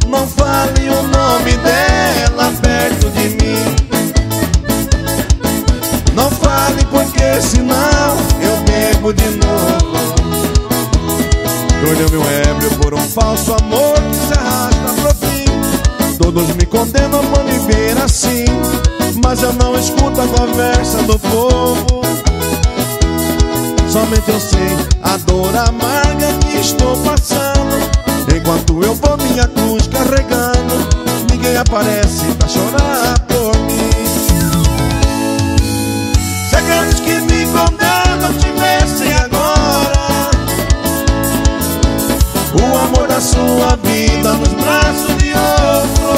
Não fale o nome dela perto de mim. Não fale porque senão eu bebo de novo. Tornei meu ébrio por um falso amor que se arrasta pro fim. Todos me condenam por viver assim, mas eu não escuto a conversa do povo. Somente eu sei a dor amarga que estou passando, enquanto eu vou minha cruz carregando. Ninguém aparece pra chorar por mim. Se aqueles que me condenam tivessem agora o amor da sua vida nos braços de outro,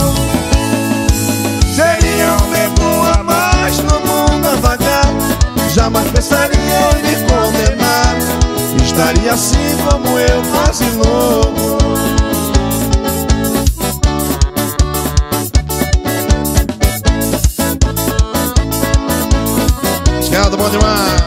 seria um bebo a mais no mundo a vagar. Jamais pensaria em me condenar. Estaria assim como eu, quase louco. Escaldo, bom demais.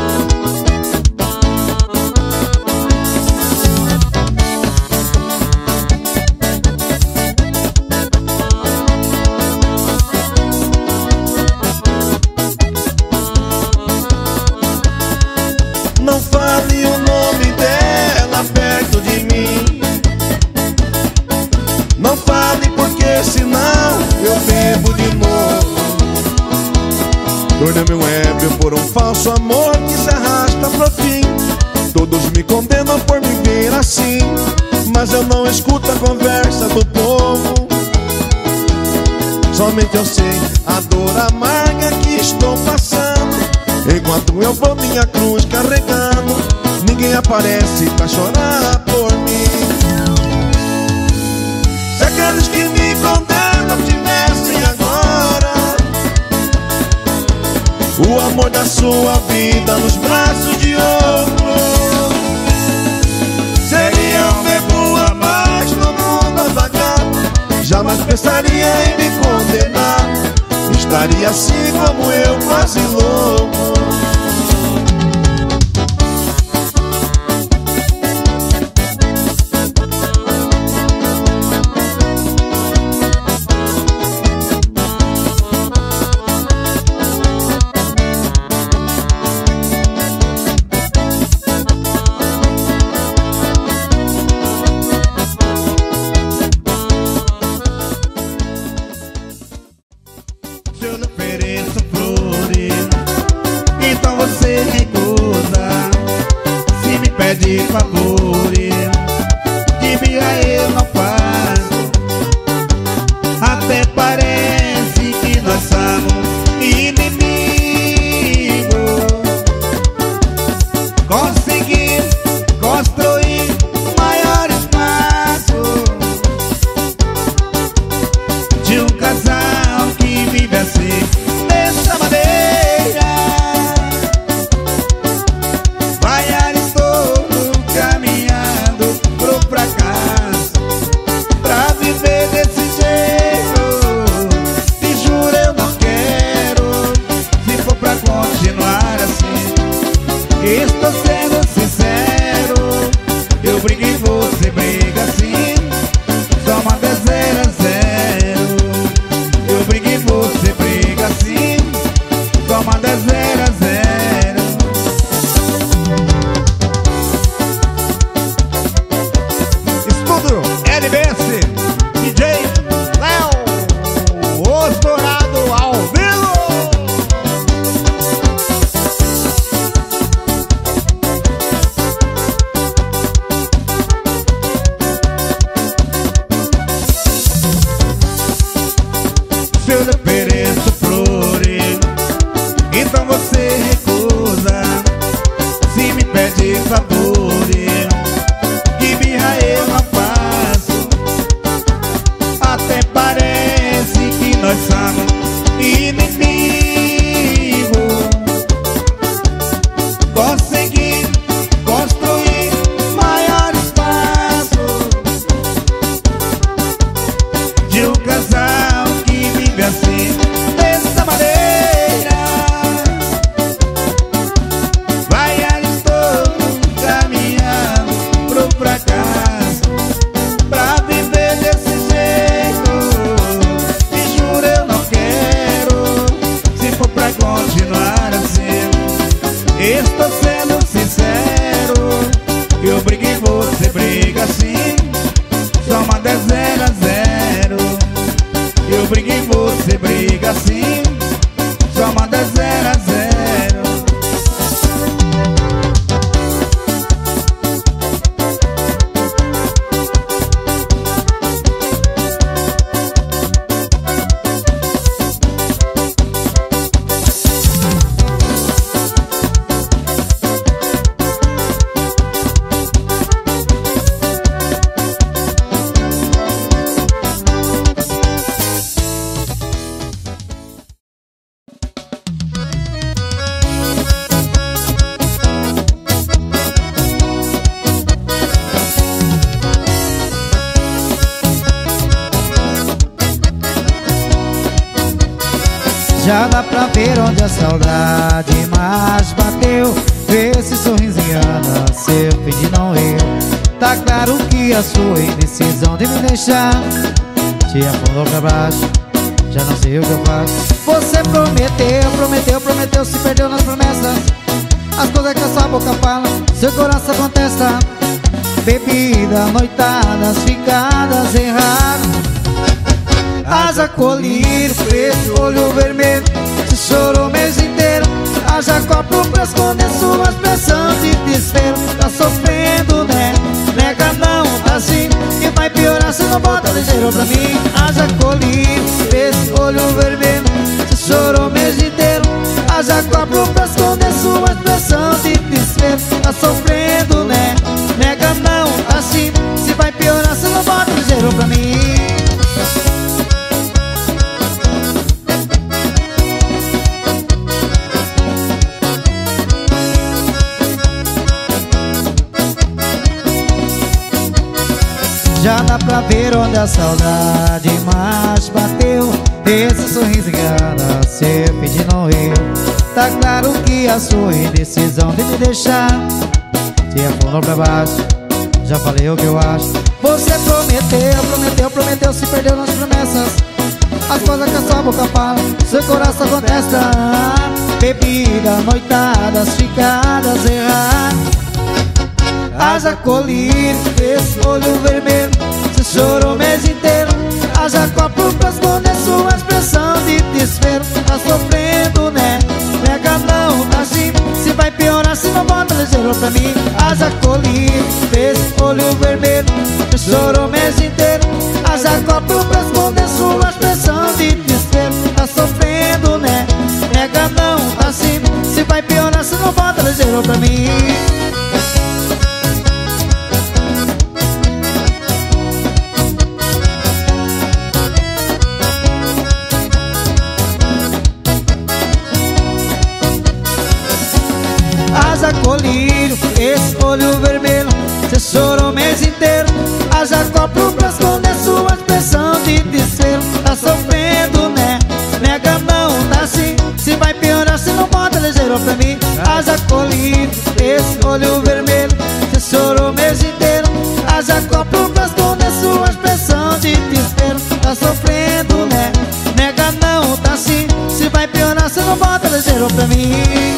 Não fale o nome dela perto de mim. Não fale porque senão eu bebo de novo. Tornei meu ébrio por um falso amor que se arrasta pro fim. Todos me condenam por viver assim, mas eu não escuto a conversa do povo. Somente eu sei a dor amarga que estou passando, enquanto eu vou minha cruz carregando. Ninguém aparece pra chorar por mim. Se aqueles que me condenam tivessem agora o amor da sua vida nos braços de outro, seria um bebo a mais no mundo a vagar. Jamais pensaria em me condenar. Estaria assim como eu, quase louco. Se eu lhe ofereço flores, então você recusa. Se me pede favores, que birra eu não faço. Até parece que nós somos inimigos. Consegui construir o maior espaço de um casal que vive assim, dessa maneira. Vai, estou caminhando pro fracasso, pra viver desse jeito. Te juro eu não quero, se for pra continuar assim. Estou sendo sincero, eu brigo e você briga assim. Só manda 0 a 0. Eu brigo e você briga assim. Só manda 0 a 0. Estúdio LBS, DJ Léo, os Dourado ao vivo. você briga assim? Só manda 0 a 0. Eu brigo e você briga assim? Só manda 0 a 0. Já dá pra ver onde a saudade mais bateu. Vê esse sorriso engana, seu fim de não eu. Tá claro que a sua indecisão de me deixar te afundou pra baixo, já não sei o que eu faço. Você prometeu, se perdeu nas promessas. As coisas que a sua boca fala, seu coração contesta. Bebida, noitadas, ficadas erradas. Haja colírio preto, olho vermelho, se chorou o mês inteiro. Haja copo pra esconder sua expressão de desespero. Tá sofrendo, né? Nega não, tá assim. E vai piorar se não bota ligeiro pra mim. Haja colírio preto, olho vermelho, se chorou o mês inteiro. Haja copo pra esconder sua expressão de desespero. Tá sofrendo, né? Nega não, tá assim. Se vai piorar se não bota ligeiro pra mim. Já dá pra ver onde a saudade mais bateu. Esse sorriso engana, seu fim não eu. Tá claro que a sua indecisão de me deixar te afundou pra baixo, já falei o que eu acho. Você prometeu, se perdeu nas promessas. As coisas que a sua boca fala, seu coração contesta. Bebida, noitadas, ficadas erradas. Haja colírio, esse olho vermelho, se chorou o mês inteiro. Haja copo pra esconder sua expressão de desespero. Tá sofrendo, né? Nega não, tá assim. Se vai piorar, se não bota ligeiro pra mim. Haja colírio, esse olho vermelho, se chorou o mês inteiro. Haja copo pra esconder sua expressão de desespero. Tá sofrendo, né? Nega não, tá assim. Se vai piorar, se não bota ligeiro pra mim. Haja colírio, esse olho vermelho, você chorou o mês inteiro. Haja copo pra esconder sua expressão de desespero. Tá sofrendo, né? Nega não, tá assim. Se vai piorar, se não bota ligeiro pra mim. Haja colírio, esse olho vermelho, você chorou o mês inteiro. Haja copo pra esconder sua expressão de desespero. Tá sofrendo, né? Nega não, tá assim. Se vai piorar, se não bota ligeiro pra mim.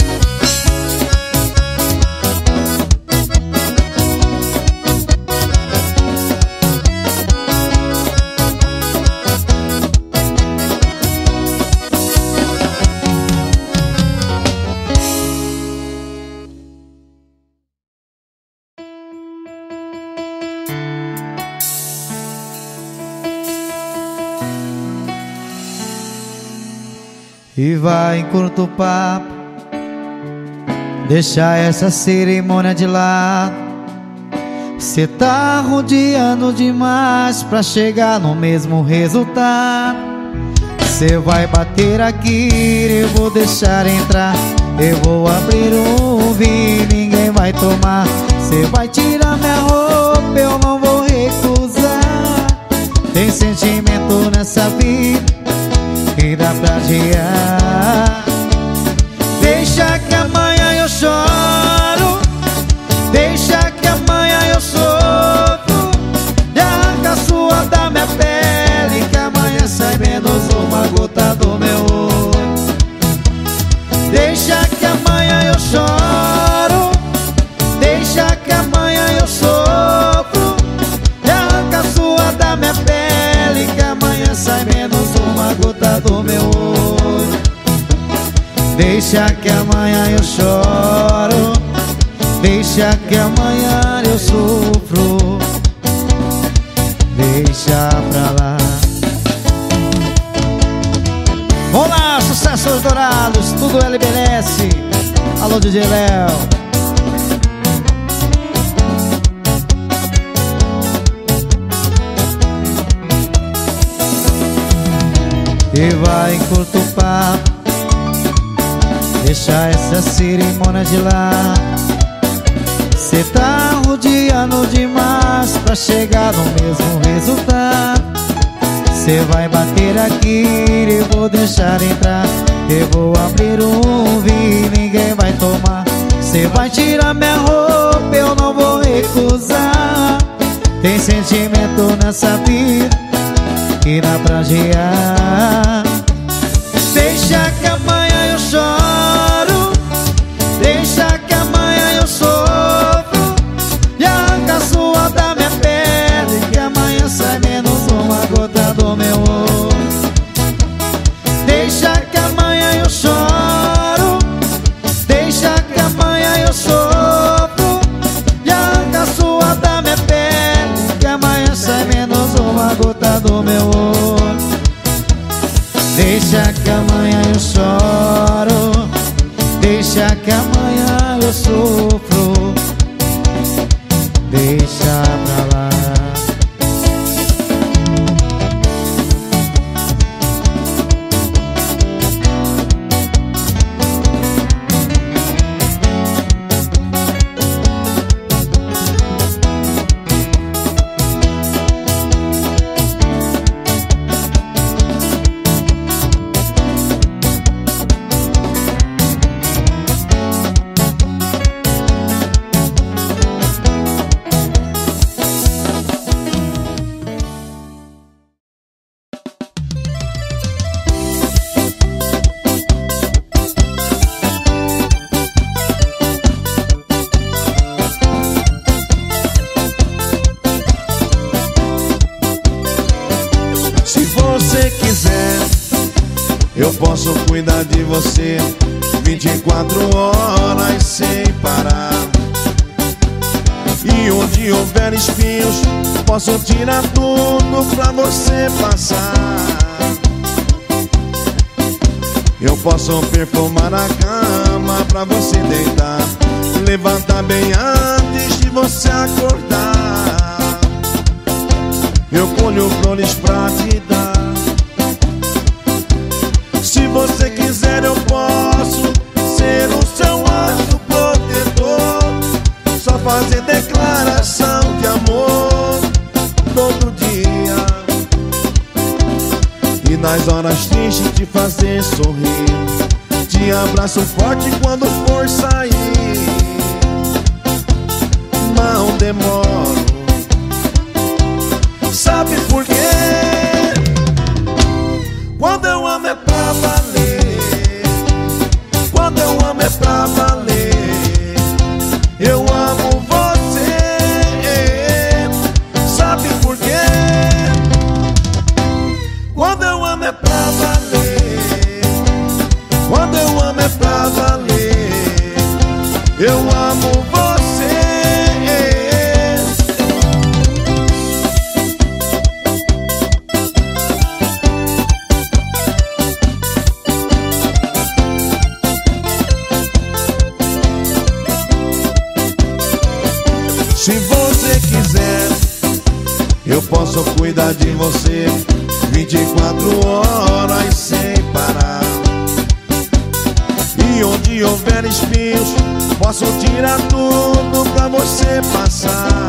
E vai encurta o papo, deixa essa cerimônia de lado. Cê tá rodeando demais pra chegar no mesmo resultado. Cê vai bater aqui, eu vou deixar entrar. Eu vou abrir um vinho, ninguém vai tomar. Cê vai tirar minha roupa, eu não vou recusar. Tem sentimento nessa vida que dá pra adiar. Deixa que amanhã eu choro, deixa que amanhã eu sofro. E arranca a sua da minha pele, que amanhã sai menos uma gota do meu olho. Deixa que amanhã eu choro, deixa que amanhã eu sofro. Deixa que amanhã eu choro, deixa que amanhã eu sofro, deixa pra lá. Vamos lá, sucessos dourados, tudo LBS. Alô, DJ Léo. E vai encurta o papo, deixa essa cerimônia de lá. Cê tá rodeando demais pra chegar no mesmo resultado. Cê vai bater aqui, eu vou deixar entrar. Eu vou abrir um vinho, ninguém vai tomar. Cê vai tirar minha roupa, eu não vou recusar. Tem sentimento nessa vida que dá pra gear. Deixa que amanhã eu choro, deixa que amanhã eu sofro, e arranca a sua da minha pele, que amanhã sai menos uma gota do meu olho. Deixa que amanhã eu choro, deixa que amanhã eu sofro, e arranca a sua da minha pele, que amanhã sai menos uma gota do meu olho. Deixa que amanhã eu choro, deixa que amanhã eu sofro, deixa pra lá. Eu posso cuidar de você 24 horas sem parar. E onde houver espinhos, posso tirar tudo pra você passar. Eu posso perfumar a cama pra você deitar, levantar bem antes de você acordar. Eu colho flores pra te dar. Se você quiser eu posso ser o seu anjo protetor, só fazer declaração de amor todo dia, e nas horas tristes te fazer sorrir. Te abraço forte quando for sair, não demoro. Sabe por quê? Quando eu amo é pra valer, quando eu amo é pra valer. Eu amo você, sabe por quê? Quando eu amo é pra valer, quando eu amo é pra valer. Eu amo você. Se você quiser, eu posso cuidar de você 24 horas sem parar. E onde houver espinhos, posso tirar tudo pra você passar.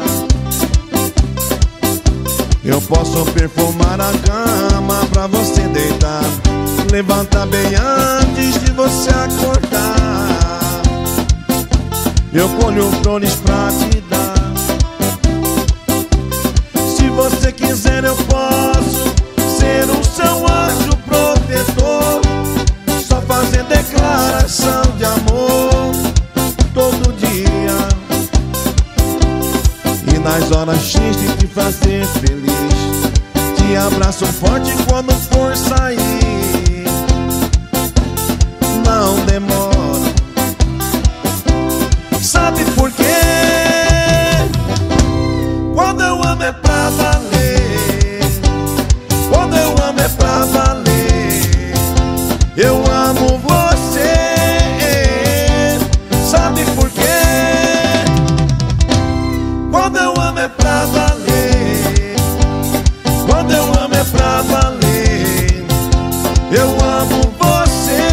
Eu posso perfumar a cama pra você deitar, levantar bem antes de você acordar. Eu colho flores pra te dar. Se você quiser eu posso ser o seu anjo protetor, só fazer declaração de amor todo dia, e nas horas tristes te fazer feliz. Te abraço forte quando for sair, não amo é pra valer. Quando eu amo é pra valer. Eu amo você. Sabe por quê? Quando eu amo é pra valer. Quando eu amo é pra valer. Eu amo você.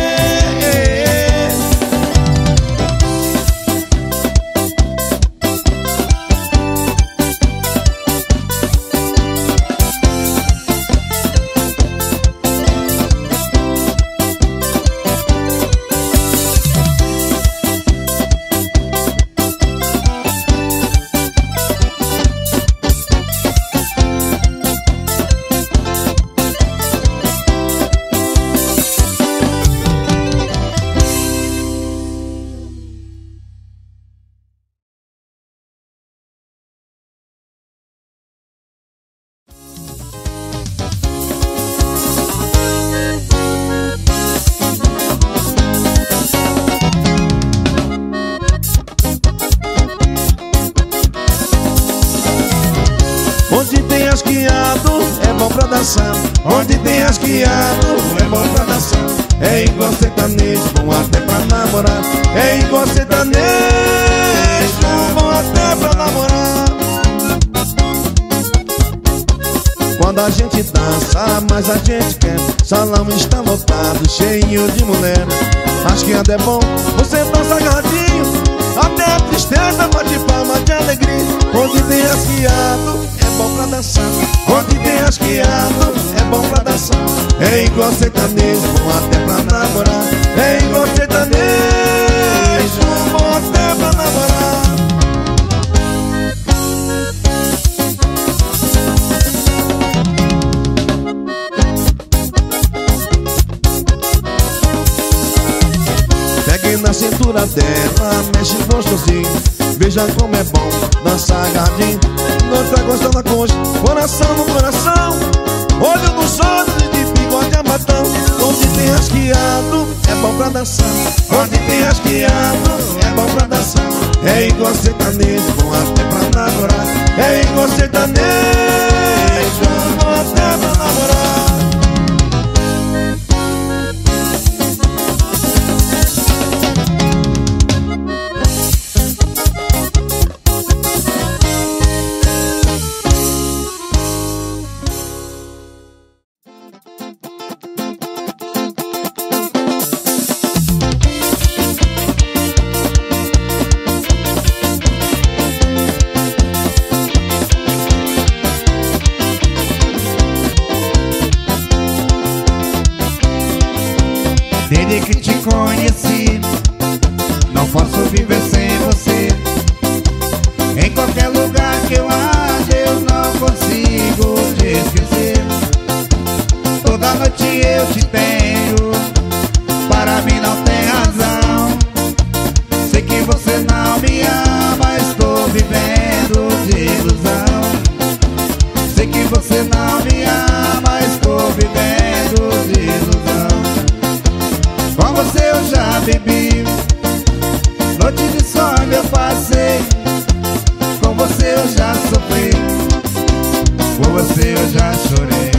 Onde tem asquiado é bom pra dançar. Onde tem asquiado é bom pra dançar. É igual sertanejo, bom até pra namorar. É igual sertanejo, bom até pra namorar. Quando a gente dança, mas a gente quer. Salão está lotado, cheio de mulher. Asquiado é bom, você dança agarradinho. Até a tristeza bate palma de alegria. Onde tem asquiado é bom pra dançar. Onde tem asquiado é bom pra dançar. É igual sertanejo, bom até pra namorar. É igual sertanejo, bom até pra namorar. Pegue na cintura dela, mexe gostosinho. Veja como é bom dançar agarradinho. Não tá gostando da coxa, coração no coração, olho nos olhos e de bigode a matão. Onde tem asquiado é bom pra dançar. Onde tem asquiado é bom pra dançar. É igual sertanejo, bom até pra namorar. É igual sertanejo, bom até pra namorar. Desde que te conheci, não posso viver sem você. Em qualquer lugar que eu ande, eu não consigo te esquecer. Toda noite eu te tenho, para mim não tem razão. Sei que você não me ama, estou vivendo de ilusão. Sei que você não me ama, estou vivendo de ilusão. Com você eu já bebi, noite de sono eu passei. Com você eu já sofri, com você eu já chorei.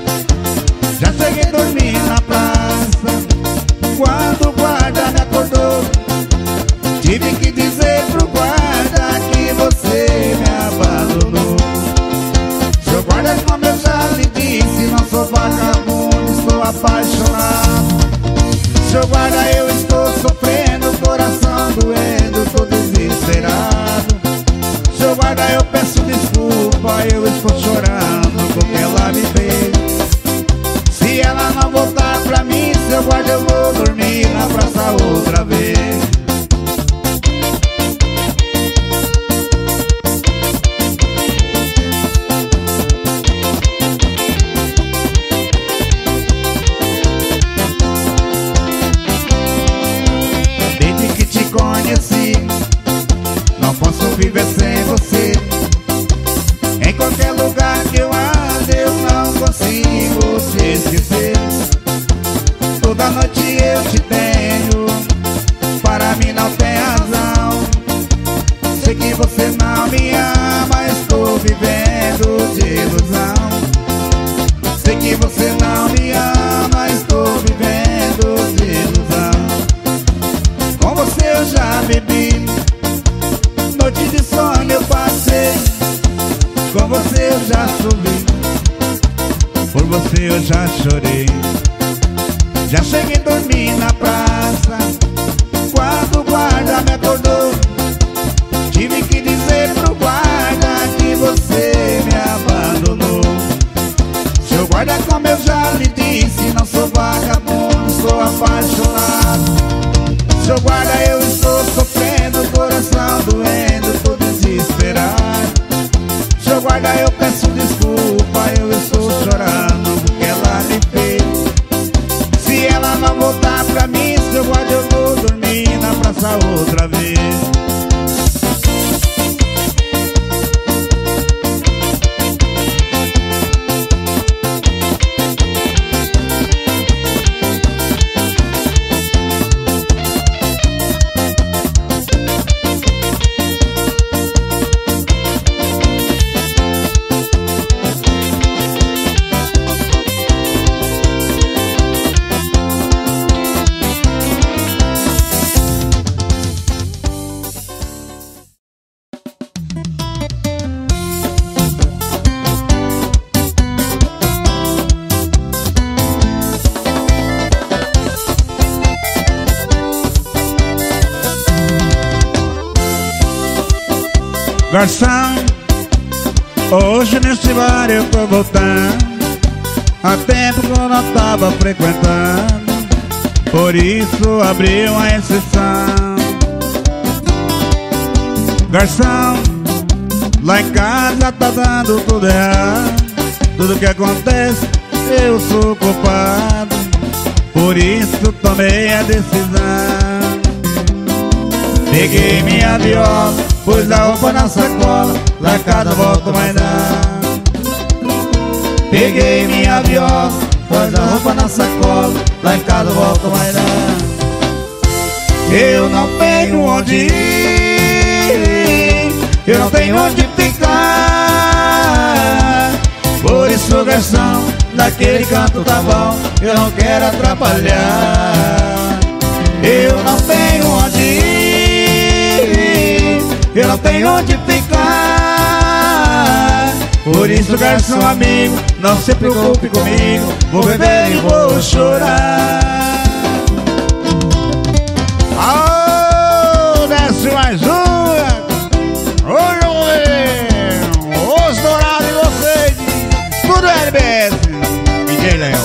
Já cheguei a dormir na praça, quando o guarda me acordou. Tive que dizer pro guarda que você me abandonou. Seu guarda, como eu já lhe disse, não sou vagabundo, estou apaixonado. Seu guarda, eu estou sofrendo, coração doendo, tô desesperado. Seu guarda, eu peço desculpa, eu estou chorando porque ela me veio. Se ela não voltar pra mim, seu guarda, eu vou dormir na praça outra vez. Não posso viver sem você. Em qualquer lugar Com você eu já sorri, por você eu já chorei. Já cheguei a dormir na praça, quando o guarda me acordou. Tive que dizer pro guarda que você me abandonou. Seu guarda, como eu já lhe disse, não sou vagabundo, sou apaixonado. Seu guarda, eu estou sofrendo, coração doendo, tô desesperado. Seu guarda, eu peço desculpa, eu estou chorando porque ela me fez. Se ela não voltar pra mim, seu guarda, eu vou dormir na praça outra vez. Garçom, hoje nesse bar eu tô voltando. Há tempo que eu não tava frequentando, por isso abri uma exceção. Garçom, lá em casa tá dando tudo errado. Tudo que acontece eu sou culpado, por isso tomei a decisão. Peguei minha viola, pus a roupa na sacola, lá em casa volto mais não. Peguei minha viola, pus a roupa na sacola, lá em casa volto mais não. Eu não tenho onde ir, eu não tenho onde ficar. Por isso, garçom, naquele canto tá bom, eu não quero atrapalhar. Eu não tenho onde ir, eu não tenho onde ficar. Por isso, garçom amigo, não se preocupe comigo, vou beber e vou chorar. Aô, desce mais uma. Oi, os dourados de vocês. Tudo RBS, DJ Léo.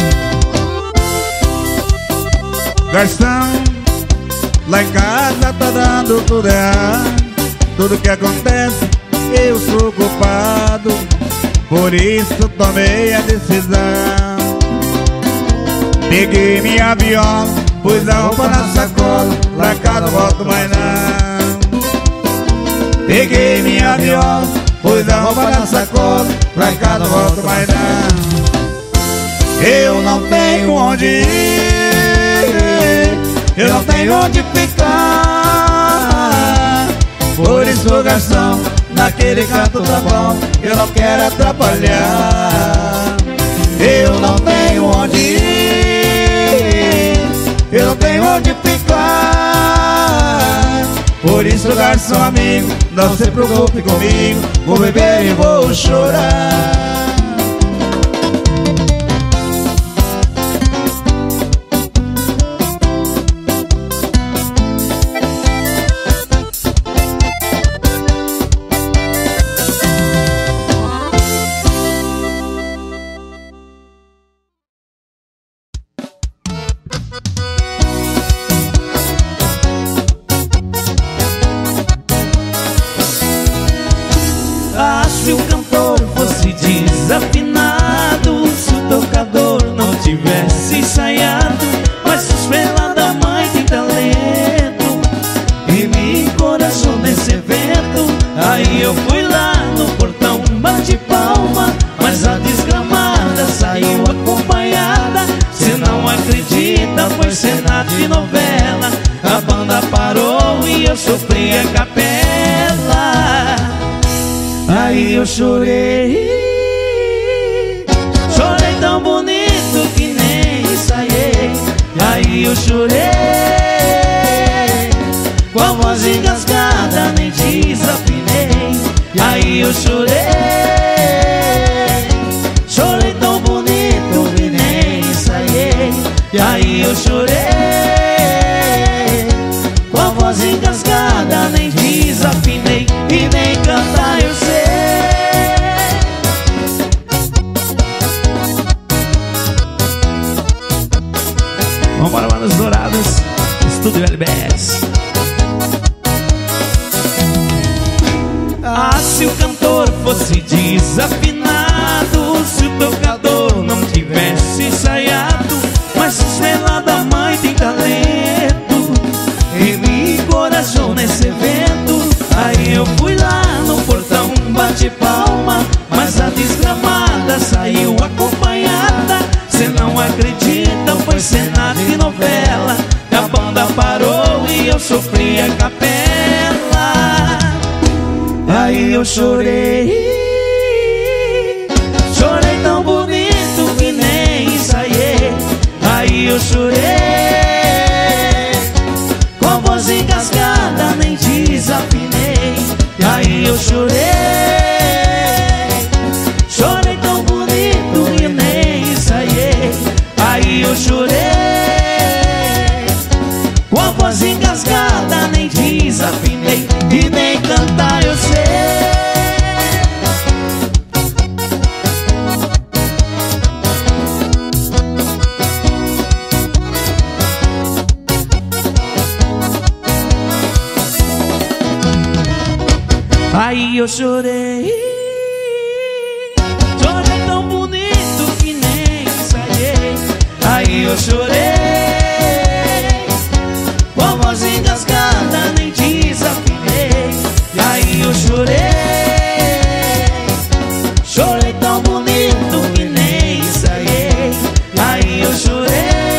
Garçom, lá em casa tá dando tudo errado. Tudo que acontece eu sou culpado, por isso tomei a decisão. Peguei minha viola, pus a roupa na sacola, lá em casa volto mais não. Peguei minha viola, pus a roupa na sacola, lá em casa volto mais não. Eu não tenho onde ir, eu não tenho onde ficar. Por isso, garçom, naquele canto tá bom, eu não quero atrapalhar. Eu não tenho onde ir, eu não tenho onde ficar. Por isso, garçom amigo, não se preocupe comigo, vou beber e vou chorar. Se o cantor fosse desafinado, se o tocador não tivesse ensaiado, mas suspeita da mãe tem talento e me encorajou nesse evento. Aí eu fui lá no portão, bati palma, mas a desgramada saiu acompanhada. Cê não acredita, foi cena de novela. A banda parou e eu sofri a capela. Aí eu chorei, chorei tão bonito que nem ensaiei. Aí eu chorei, com a voz engasgada nem desafinei. Aí eu chorei, cantar eu sei. Vambora, Manos Dourados, Estúdio LBS. Ah, se o cantor fosse desafinado, se o tocador não tivesse ensaiado, mas se estrela da mãe tem talento, ele encorajou nesse evento. Aí eu fui lá no portão, bati palma, mas a desgramada saiu acompanhada. Cê não acredita, foi cena de novela, a banda parou e eu sofri a capela. Aí eu chorei, chorei tão bonito que nem ensaiei. Aí eu chorei, com a voz engasgada nem desafinei. Aí eu chorei, chorei tão bonito que nem ensaiei. Aí eu chorei, com a voz engasgada nem desafinei. E nem cantar eu sei. Aí eu chorei, chorei tão bonito que nem ensaiei. Aí eu chorei, com a voz engasgada nem desafinei. Aí eu chorei, chorei tão bonito que nem ensaiei. Aí eu chorei,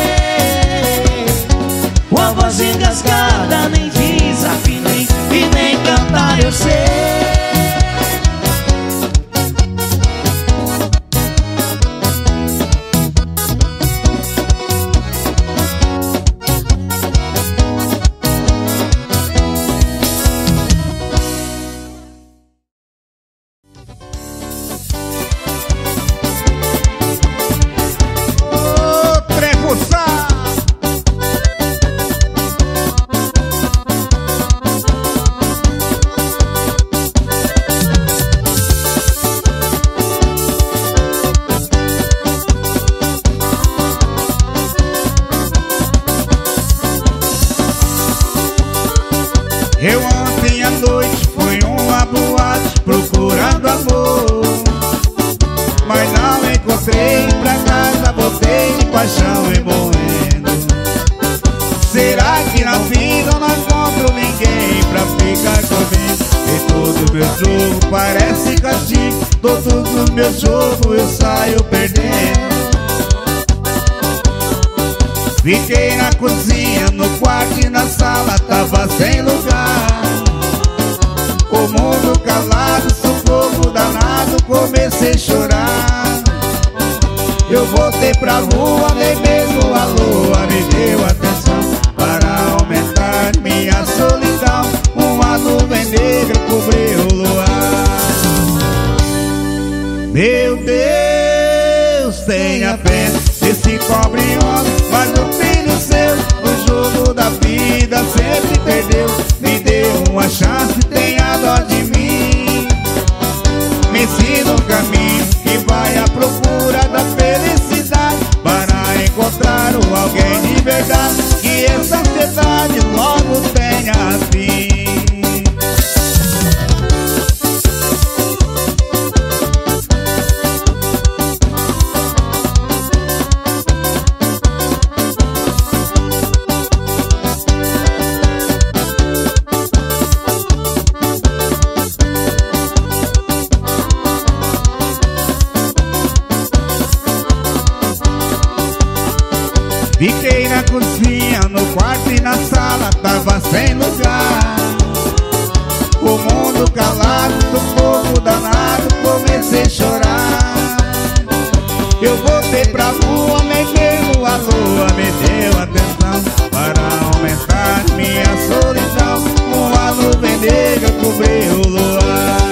com a voz engasgada nem desafinei. E nem cantar eu sei. Eu ontem à noite fui uma boate procurando amor, mas não encontrei, pra casa voltei de paixão e morrendo. Será que na vida eu não encontro ninguém pra ficar comigo? E todo meu jogo parece castigo, todos os meus jogos eu saio perdendo. Fiquei na cozinha, no quarto e na sala, tava sem lugar. O mundo calado, sufoco danado, comecei a chorar. Eu voltei pra rua, nem mesmo a lua me deu atenção. Para aumentar minha solidão, uma nuvem negra cobriu o luar. Meu Deus, tenha pena desse pobre homem, mas o filho seu, o jogo da vida sempre perdeu. Me deu uma chance, tenha dó de mim. Me ensina um caminho que vai à procura da felicidade, para encontrar alguém de verdade, que essa ansiedade logo tenha fim. Fiquei na cozinha, no quarto e na sala, tava sem lugar. O mundo calado, sufoco danado, comecei a chorar. Eu voltei pra rua, nem mesmo a lua me deu atenção. Para aumentar minha solidão, uma nuvem negra cobriu o luar.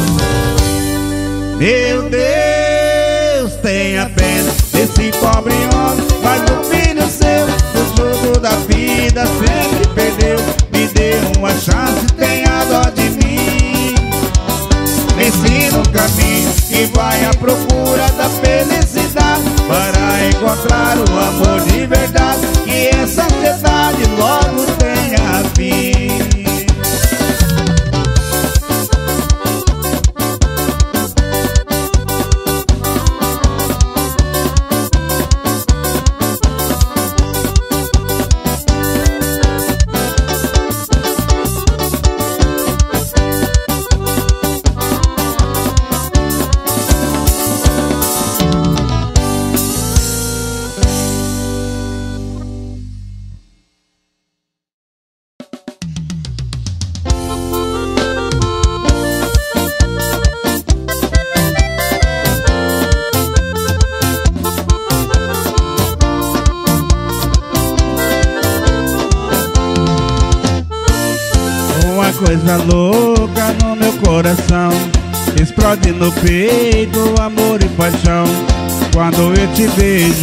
Meu Deus, tenha pena desse pobre homem, mas o filho seu, o jogo da vida sempre perdeu. Me deu uma chance, tenha dó de mim. e vai à procura da felicidade para encontrar o amor de verdade, que essa ansiedade logo tenha fim. Coisa louca no meu coração, explode no peito amor e paixão. Quando eu te vejo,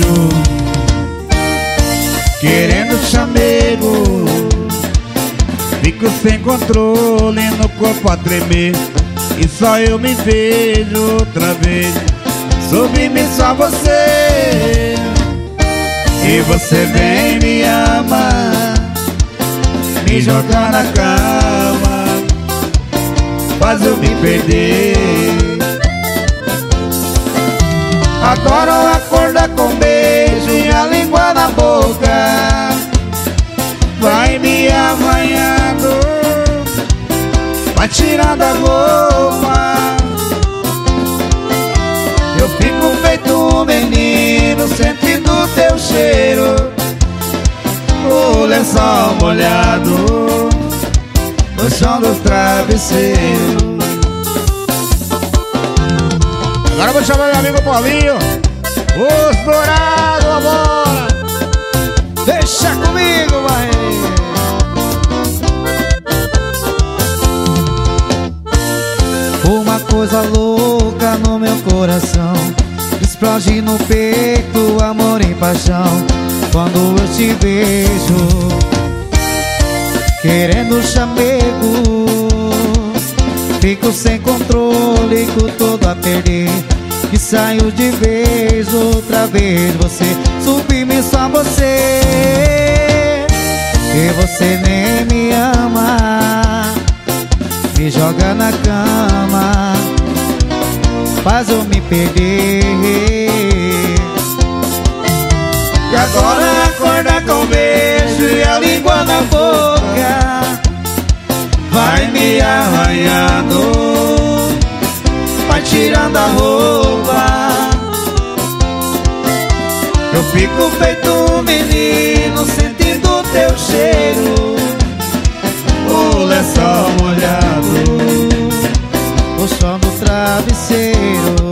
querendo chamego, fico sem controle no corpo a tremer, e só eu me vejo outra vez. Soube-me só você, e você vem me amar, me jogar na cama, faz eu me perder. Adoro acordar com beijo e a língua na boca, vai me arranhando, vai tirando a roupa. Eu fico feito um menino sentindo teu cheiro, o lençol molhado no chão do travesseiro. Agora eu vou chamar meu amigo Paulinho, os Dourados, a bola. Deixa comigo, vai. Uma coisa louca no meu coração, explode no peito amor e paixão. Quando eu te vejo, querendo chamego, fico sem controle, com todo a perder, e saio de vez, outra vez. Você sublime, só você, e você nem me ama, me joga na cama, faz eu me perder. E agora acorda com beijo e a língua na boca, vai me arranhando, vai tirando a roupa. Eu fico feito um menino sentindo teu cheiro, o lençol molhado o som do travesseiro.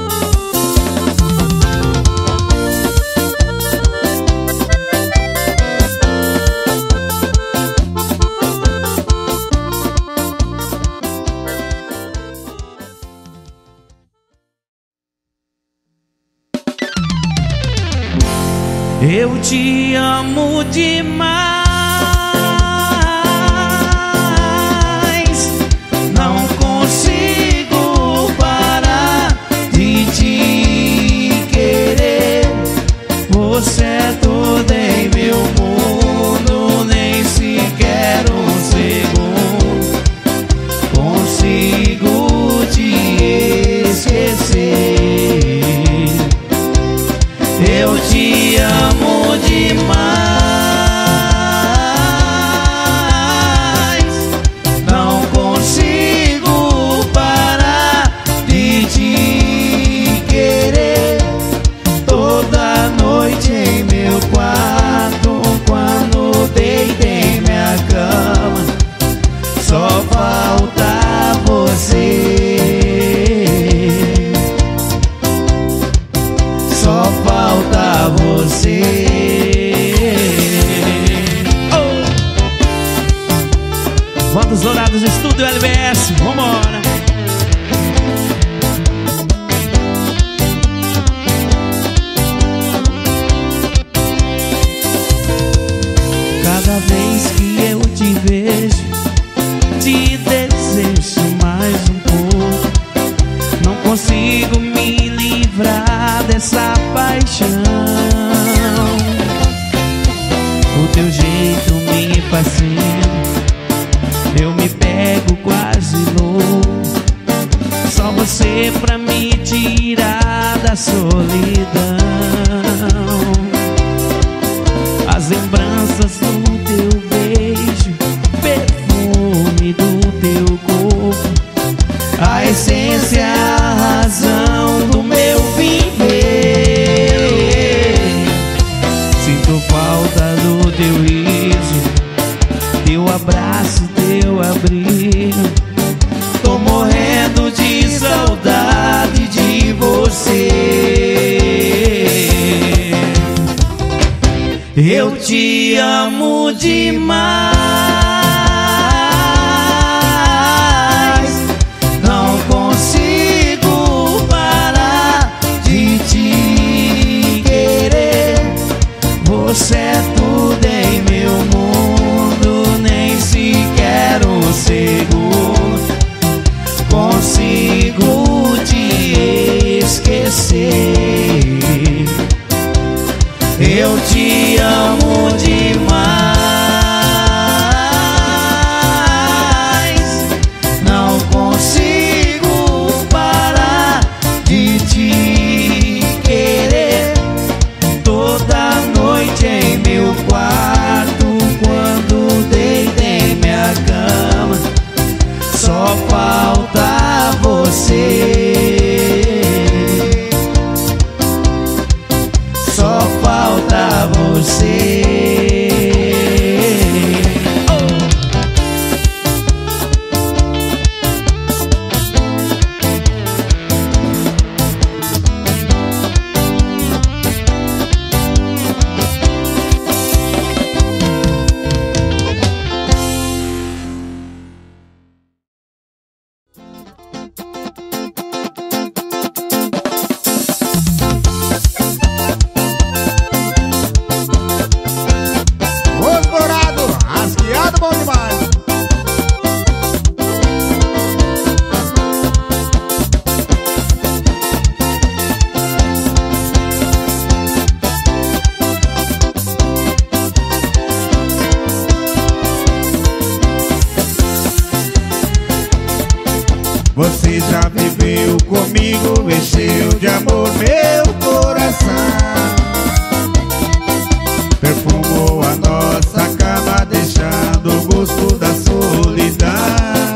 Eu te amo demais, não consigo parar de te querer. Você é tudo em meu mundo, nem sequer um segundo consigo te esquecer. Eu te amo demais. consigo me livrar dessa paixão. O teu jeito me fascina, eu me pego quase louco. Só você pra me tirar da solidão. As lembranças do teu beijo, perfume do teu corpo, a essência, a razão do meu viver. Sinto falta do teu riso, teu abraço, teu abrigo. Tô morrendo de saudade de você. Eu te amo demais, não consigo parar de te querer. Você é tudo em meu mundo, nem sequer um segundo consigo te esquecer. Eu te amo demais, não consigo parar de te querer. Toda noite em meu quarto, quando deito em minha cama, só falta você. Só falta você. Você já viveu comigo, encheu de amor meu coração. Perfumou a nossa cama, deixando o gosto da solidão.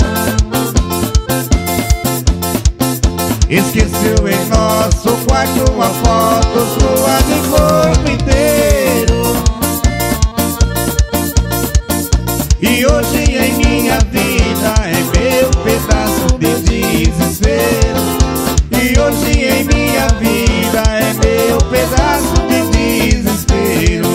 Esqueceu em nosso quarto uma foto sua de corpo inteiro. E hoje em minha vida é meu pedaço de desespero. E hoje em minha vida é meu pedaço de desespero.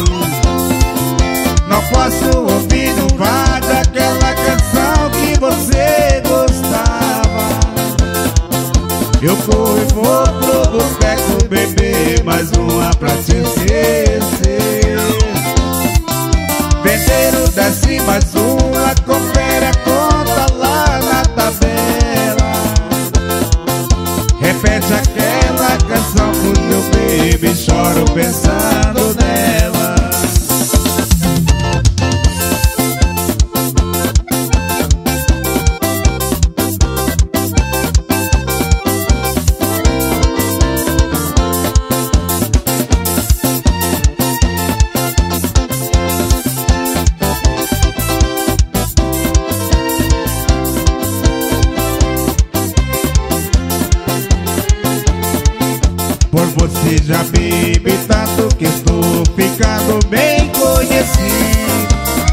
Não posso ouvir no rádio aquela canção que você gostava. Eu corro e vou pro boteco beber mais uma pra te esquecer. Vendeiro desce mais uma, confere a conta lá na tabela. Repete aquela canção pro teu baby, choro pensando nela. Por você já bebi tanto que estou ficando bem conhecido.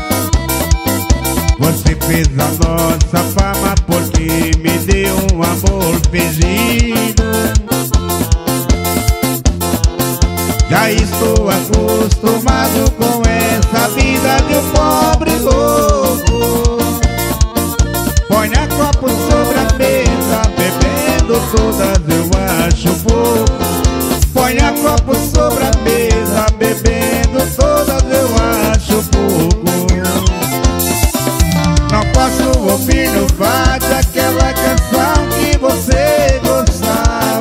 Você fez a nossa fama porque me deu um amor fingido. Já estou acostumado com essa vida de um pobre louco. Põe a copo sobre a mesa, bebendo todas eu acho pouco. Põe a copo sobre a mesa, bebendo todas eu acho pouco. Não posso ouvir no rádio aquela canção que você gostava.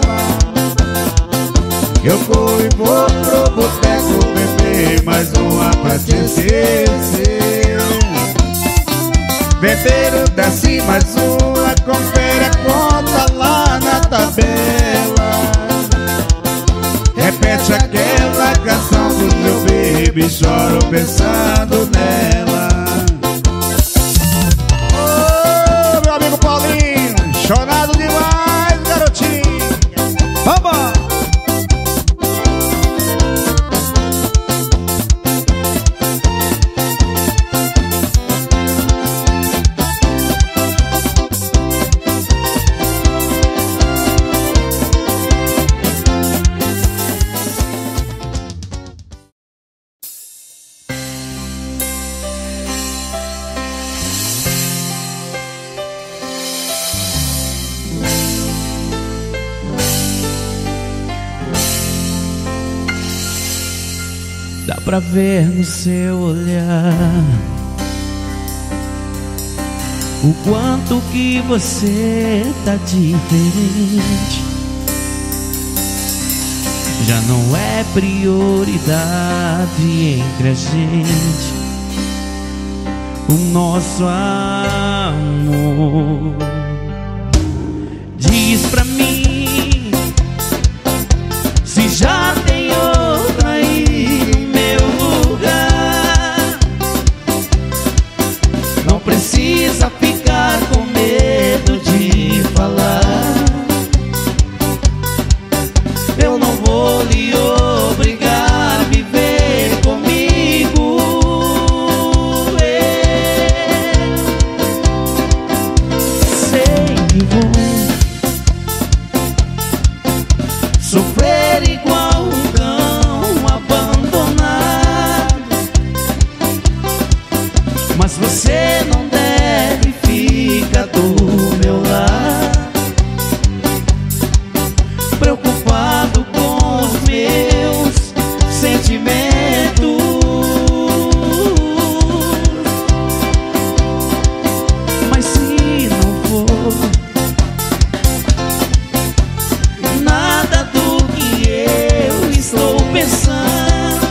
Eu corro e vou pro boteco beber mais uma pra te esquecer. Beberam, desce mais uma, confere a conta lá na tabela. Repete aquela canção do meu baby, choro pensando nela. Ô, meu amigo Paulinho, chorado demais, garotinho. Vamos! Dá pra ver no seu olhar o quanto que você tá diferente. Já não é prioridade entre a gente o nosso amor. Diz pra mim se já tem outra aí no meu lugar. Não precisa ficar com medo de falar. Eu não vou lhe obrigar a viver comigo. Sei que vou sofrer igual um cão abandonado, mas você não deve ficar do meu lado, preocupado com os meus sentimentos. Mas se não for nada do que eu estou pensando,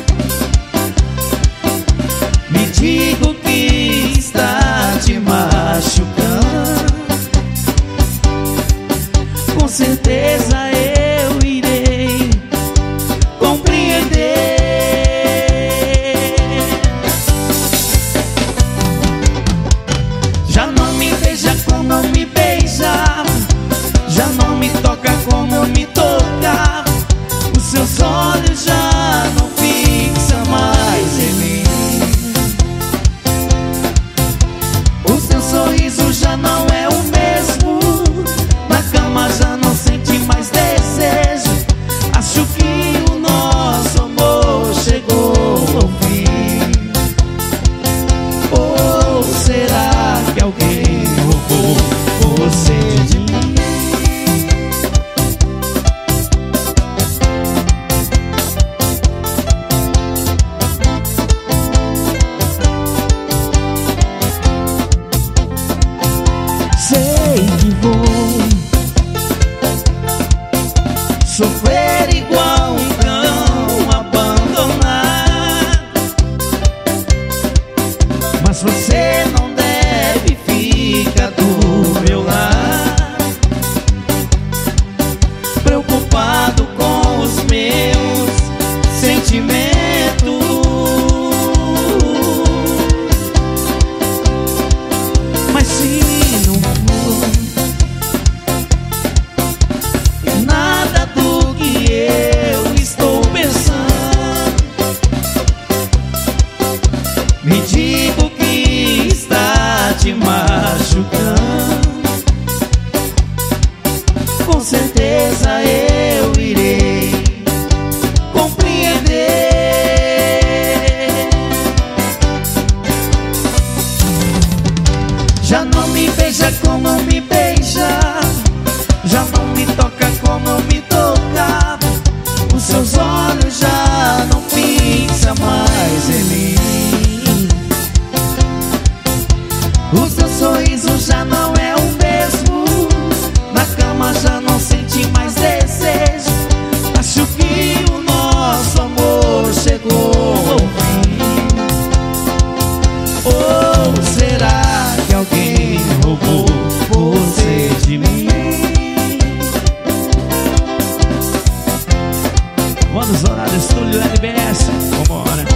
me diga o que está te machucando. Com certeza eu irei compreender. Já não me beija como me beijava, já não me toca como me tocava. Os seus olhos já não fixam mais em mim. O seu sorriso já não é o mesmo. Na cama já não sente mais dentro. Voz Dourada, Estúdio LBS. Vambora.